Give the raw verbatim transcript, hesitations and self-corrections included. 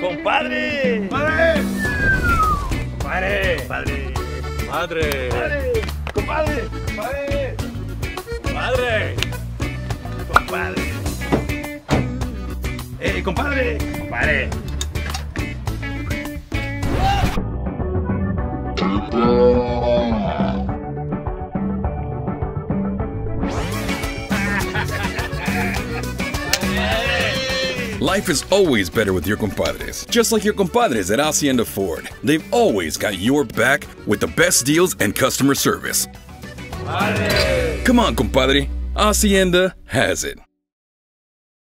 ¡Compadre! ¡Padre! ¡Compadre! ¡Padre! ¡Padre! ¡Compadre! ¡Padre! ¡Padre! ¡Compadre! ¡Eh, compadre! ¡Compadre! Life is always better with your compadres. Just like your compadres at Hacienda Ford. They've always got your back with the best deals and customer service. ¡Padre! Come on, compadre. Hacienda has it.